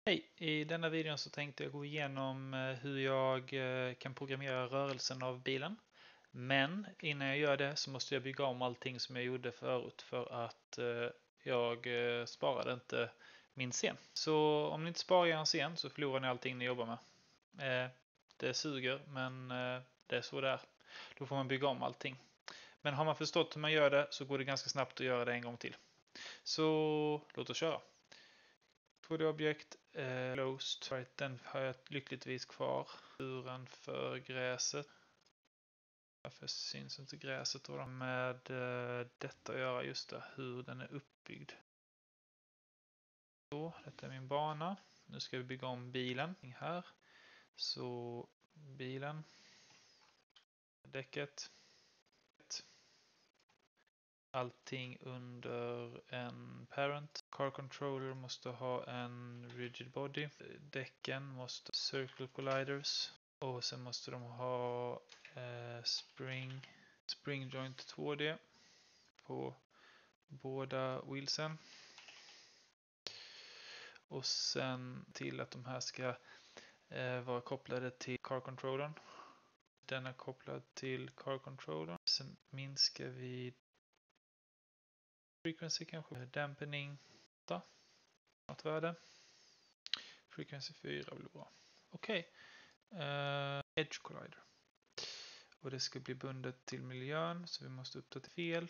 Hej! I denna videon så tänkte jag gå igenom hur jag kan programmera rörelsen av bilen. Men innan jag gör det så måste jag bygga om allting som jag gjorde förut för att jag sparade inte min scen. Så om ni inte sparar er scen så förlorar ni allting ni jobbar med. Det suger, men det är så det är. Då får man bygga om allting. Men har man förstått hur man gör det så går det ganska snabbt att göra det en gång till. Så låt oss köra. 2D-objekt, closed. Right, den har jag lyckligtvis kvar. Turen för gräset. Varför syns inte gräset då? Med detta att göra, just det, hur den är uppbyggd. Så, detta är min bana. Nu ska vi bygga om bilen. Här. Så, bilen. Däcket. Allting under en parent. Car controller måste ha en rigid body. Däcken måste ha circle colliders. Och sen måste de ha spring joint 2D på båda wheelsen. Och sen till att de här ska vara kopplade till car controllern. Den är kopplad till car controllern. Sen minskar vi frequency kanske. Dampening 8. Något värde. Frequency 4 blir bra. Okej. Edge collider. Och det ska bli bundet till miljön så vi måste uppdatera fel.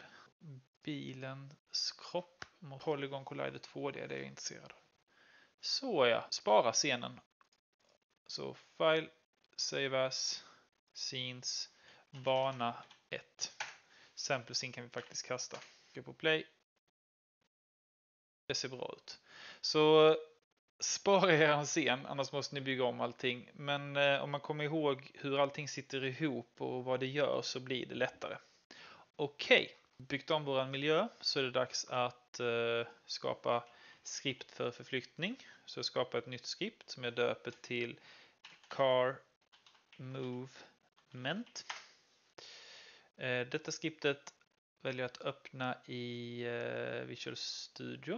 Bilens kropp mot Polygon Collider 2D, det är jag intresserad av. Så ja, spara scenen. Så file, save as, scenes, bana 1. Sample scene kan vi faktiskt kasta. Gå på play. Det ser bra ut. Så spara er scen, annars måste ni bygga om allting. Men om man kommer ihåg hur allting sitter ihop och vad det gör så blir det lättare. Okej, byggt om vår miljö så är det dags att skapa skript för förflyttning. Så jag skapar ett nytt skript som jag döper till car movement. Detta skriptet väljer jag att öppna i Visual Studio.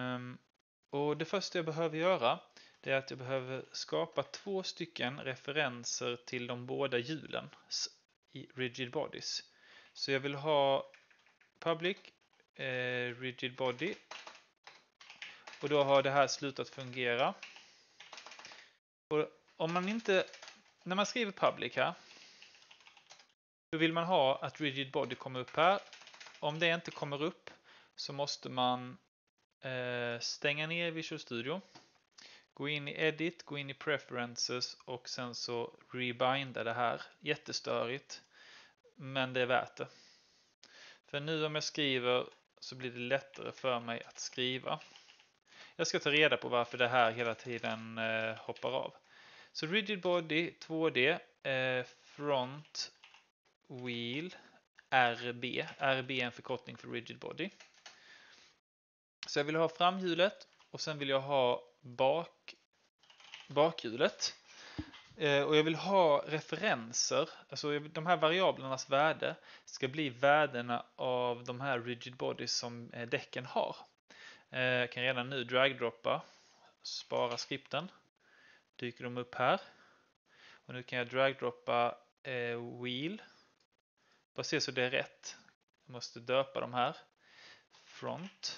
Och det första jag behöver göra det är att jag behöver skapa 2 stycken referenser till de båda hjulen i rigid bodies. Så jag vill ha public rigid body och då har det här slutat fungera. Och om man inte, när man skriver public här, då vill man ha att rigid body kommer upp här. Om det inte kommer upp så måste man stänga ner Visual Studio. Gå in i Edit, gå in i Preferences och sen så rebinda det här. Jättestörigt, men det är värt det. För nu om jag skriver så blir det lättare för mig att skriva. Jag ska ta reda på varför det här hela tiden hoppar av. Så rigid body 2D, front wheel RB. RB är en förkortning för rigid body. Så jag vill ha framhjulet och sen vill jag ha bakhjulet. Och jag vill ha referenser, alltså de här variablernas värde ska bli värdena av de här rigid bodies som däcken har. Jag kan redan nu dragdroppa, spara skripten, dyker de upp här. Och nu kan jag dragdroppa wheel, bara se så det är rätt. Jag måste döpa de här. Front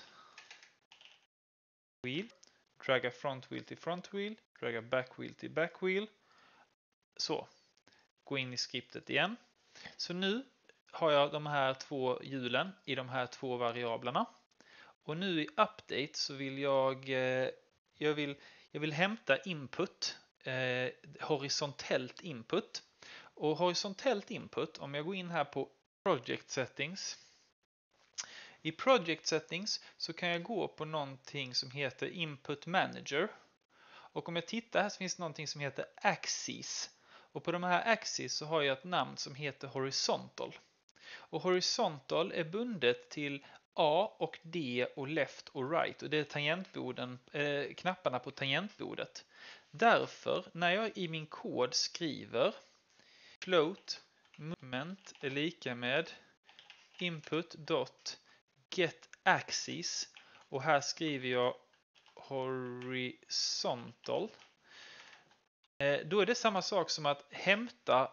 wheel, dragga front wheel till front wheel, dragga back wheel till back wheel. Så, gå in i skriptet igen. Så nu har jag de här 2 hjulen i de här 2 variablerna. Och nu i update så vill jag vill hämta input, horisontellt input. Och horisontellt input, om jag går in här på project settings. I project settings så kan jag gå på någonting som heter input manager. Och om jag tittar här så finns det någonting som heter axis. Och på de här axis så har jag ett namn som heter horizontal. Och horizontal är bundet till A och D och left och right. Och det är knapparna på tangentbordet. Därför när jag i min kod skriver float movement är lika med input.getAxis och här skriver jag horizontal. Då är det samma sak som att hämta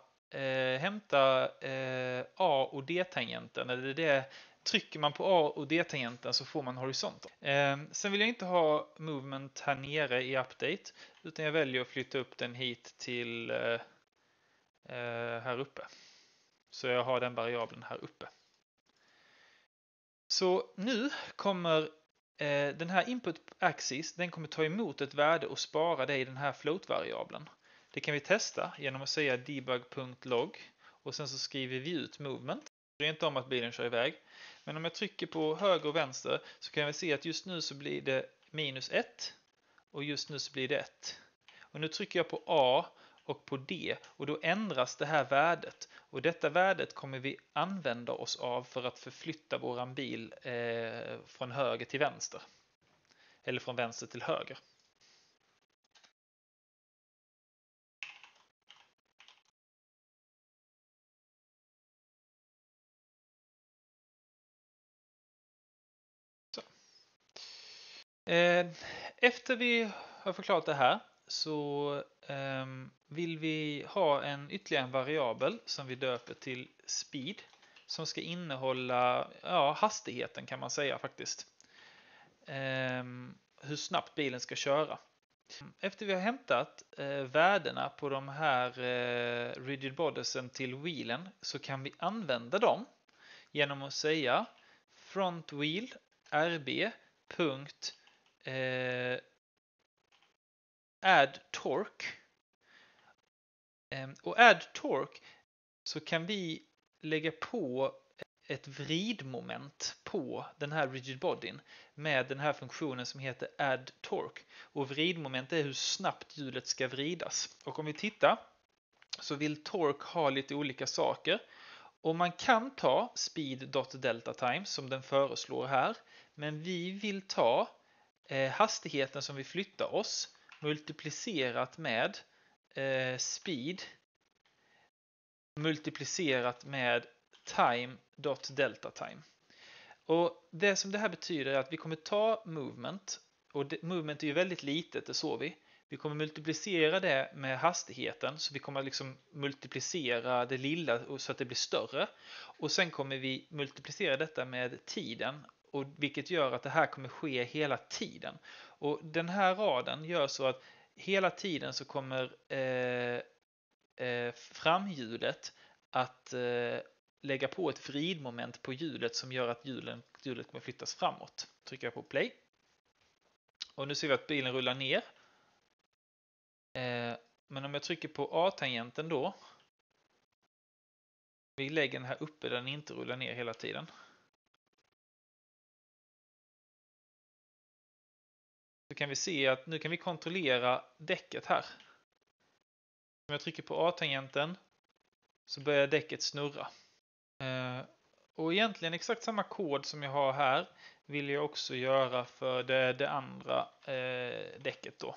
A och D-tangenten. Eller det, trycker man på A och D-tangenten så får man horisontal. Sen vill jag inte ha movement här nere i update. Utan jag väljer att flytta upp den hit till här uppe. Så jag har den variabeln här uppe. Så nu kommer den här input axis, den kommer ta emot ett värde och spara det i den här float-variabeln. Det kan vi testa genom att säga debug.log och sen så skriver vi ut movement. Det är inte om att bilen kör iväg. Men om jag trycker på höger och vänster så kan vi se att just nu så blir det -1 och just nu så blir det 1. Och nu trycker jag på A och på D och då ändras det här värdet. Och detta värdet kommer vi använda oss av för att förflytta våran bil från höger till vänster. Eller från vänster till höger. Så. Efter vi har förklarat det här så vill vi ha ytterligare en variabel som vi döper till speed som ska innehålla hastigheten kan man säga faktiskt. Hur snabbt bilen ska köra. Efter vi har hämtat värdena på de här rigid bodiesen till wheelen så kan vi använda dem genom att säga front wheel rb add torque. Och add torque så kan vi lägga på ett vridmoment på den här rigid bodyn med den här funktionen som heter add torque. Och vridmoment är hur snabbt hjulet ska vridas. Och om vi tittar så vill torque ha lite olika saker. Och man kan ta speed.delta-time som den föreslår här. Men vi vill ta hastigheten som vi flyttar oss multiplicerat med speed multiplicerat med time.delta-time. Och det som det här betyder är att vi kommer ta movement och movement är ju väldigt litet, det såg vi. Vi kommer multiplicera det med hastigheten så vi kommer liksom multiplicera det lilla så att det blir större. Och sen kommer vi multiplicera detta med tiden och vilket gör att det här kommer ske hela tiden. Och den här raden gör så att hela tiden så kommer framhjulet att lägga på ett vridmoment på hjulet som gör att hjulet kommer flyttas framåt. Trycker jag på play. Och nu ser vi att bilen rullar ner. Men om jag trycker på A-tangenten då. Vi lägger den här uppe där den inte rullar ner hela tiden. Så kan vi se att nu kan vi kontrollera däcket här. Om jag trycker på A-tangenten så börjar däcket snurra. Och egentligen exakt samma kod som jag har här vill jag också göra för det andra däcket då.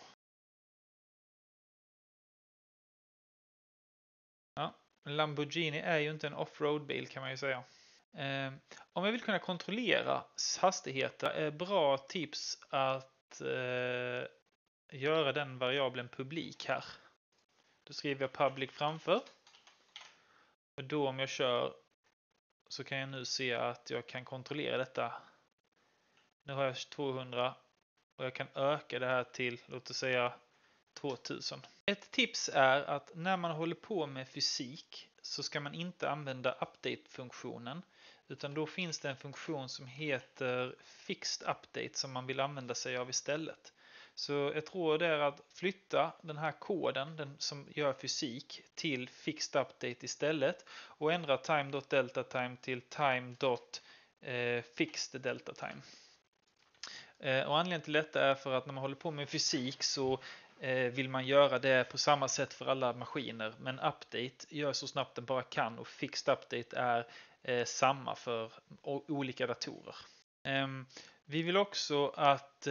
Ja, Lamborghini är ju inte en offroad-bil kan man ju säga. Om jag vill kunna kontrollera hastigheter är bra tips att göra den variabeln publik här. Då skriver jag public framför. Och då om jag kör så kan jag nu se att jag kan kontrollera detta. Nu har jag 200 och jag kan öka det här till, låt oss säga 2000. Ett tips är att när man håller på med fysik så ska man inte använda update-funktionen utan då finns det en funktion som heter fixed update som man vill använda sig av istället. Så ett råd är att flytta den här koden, den som gör fysik, till fixed update istället och ändra time.delta-time till time.fixed-delta-time. Och anledningen till detta är för att när man håller på med fysik så vill man göra det på samma sätt för alla maskiner. Men update gör så snabbt den bara kan och fixed update är samma för olika datorer. Vi vill också att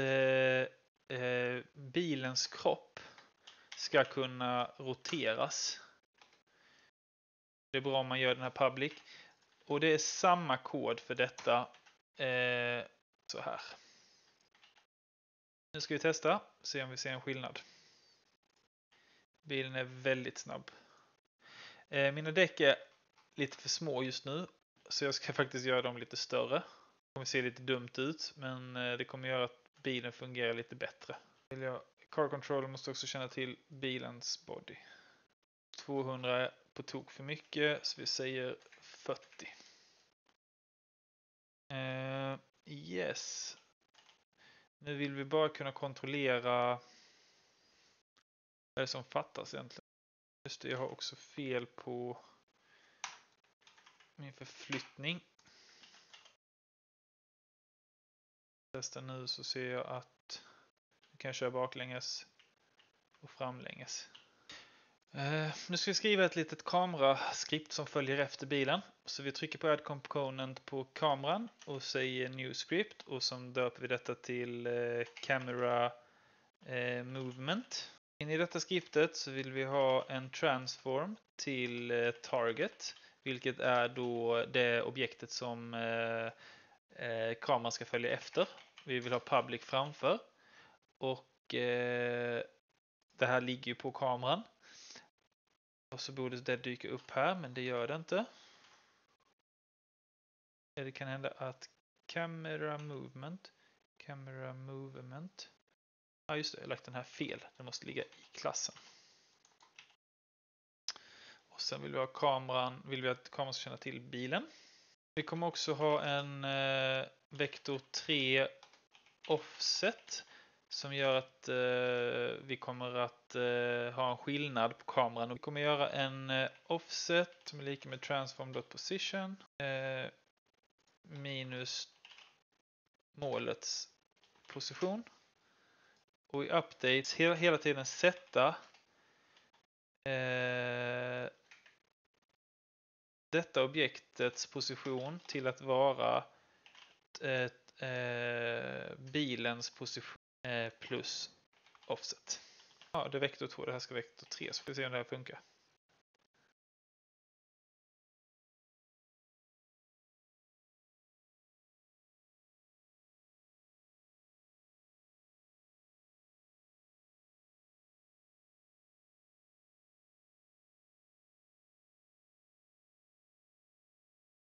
bilens kropp ska kunna roteras. Det är bra om man gör den här public. Och det är samma kod för detta så här. Nu ska vi testa, se om vi ser en skillnad. Bilen är väldigt snabb. Mina däck är lite för små just nu, så jag ska faktiskt göra dem lite större. Det kommer se lite dumt ut, men det kommer göra att bilen fungerar lite bättre. Car Controller måste också känna till bilens body. 200 är på tok för mycket, så vi säger 40. Yes. Nu vill vi bara kunna kontrollera vad det är som fattas egentligen. Just det, jag har också fel på min förflyttning. Testa nu så ser jag att jag kan köra baklänges och framlänges. Nu ska vi skriva ett litet kameraskript som följer efter bilen. Så vi trycker på Add Component på kameran och säger New Script och som döper vi detta till Camera Movement. In i detta skriptet så vill vi ha en transform till target, vilket är då det objektet som kameran ska följa efter. Vi vill ha public framför och det här ligger ju på kameran. Och så borde det dyka upp här, men det gör det inte. Det kan hända att camera movement. Ja just det, jag har lagt den här fel. Den måste ligga i klassen. Och sen vill vi att kameran ska känna till bilen. Vi kommer också ha en vektor 3 offset som gör att vi kommer att ha en skillnad på kameran. Vi kommer göra en offset som är lika med transform.position minus målets position. Och i updates hela tiden sätta detta objektets position till att vara bilens position plus offset. Ja, det är vektor 2, det här ska vektor 3, så får vi se om det här funkar.